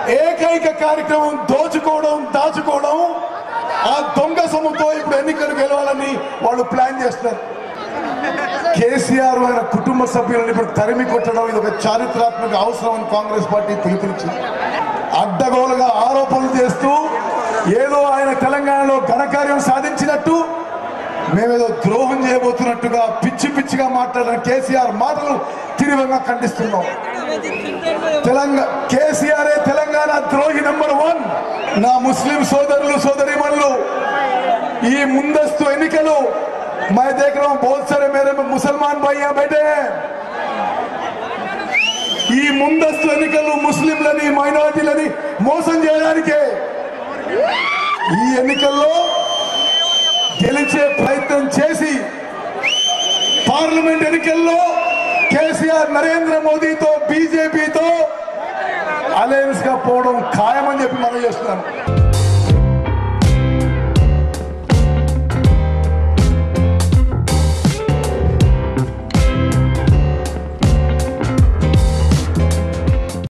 ఏకైక కార్యక్రమం దోచుకోవడం, దాచుకోవడం. ఆ దొంగ సొమ్ముతో ఇప్పుడు ఎన్నికలు గెలవాలని వాళ్ళు ప్లాన్ చేస్తున్నారు. కేసీఆర్ ఆయన కుటుంబ సభ్యులను ఇప్పుడు తరిమి కొట్టడం ఇది ఒక చారిత్రాత్మక అవసరం అని కాంగ్రెస్ పార్టీ పిలుపునిచ్చింది. అడ్డగోలుగా ఆరోపణలు చేస్తూ ఏదో ఆయన తెలంగాణలో ఘనకార్యం సాధించినట్టు, మేమేదో ద్రోహం చేయబోతున్నట్టుగా పిచ్చి పిచ్చిగా మాట్లాడిన కేసీఆర్ మాటలు తీవ్రంగా ఖండిస్తున్నాం. కేసీఆరే తెలంగాణ ద్రోహి నెంబర్ 1. నా ముస్లిం సోదరులు సోదరీమణులు, ఈ ముందస్తు ఎన్నికలు मैं देख रहा हूं बहुत सारे मेरे मुसलमान भाई यहां बैठे हैं. ఈ ముందస్తు ఎన్నికలు ముస్లింలని మైనారిటీలని మోసం చేయడానికే. ఈ ఎన్నికల్లో గెలిచే ప్రయత్నం చేసి పార్లమెంట్ ఎన్నికల్లో కేసీఆర్ నరేంద్ర మోదీతో బీజేపీతో అలయన్స్ గా పోవడం ఖాయమని చెప్పి మనం చేస్తున్నాం.